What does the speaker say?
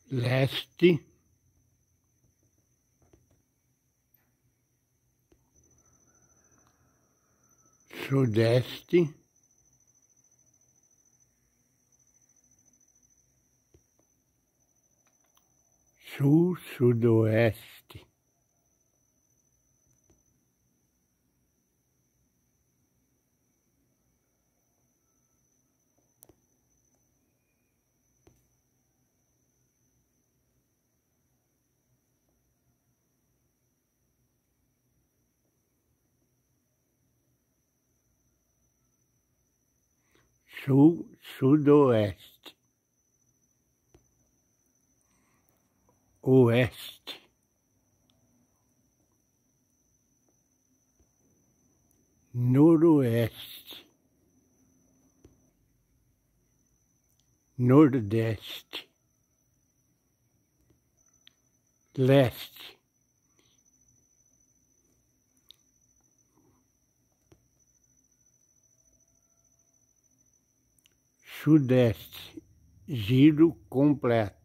leste, sudeste, sul, sudoeste, sul, sudoeste, oeste, noroeste, nordeste, leste, sudeste, giro completo.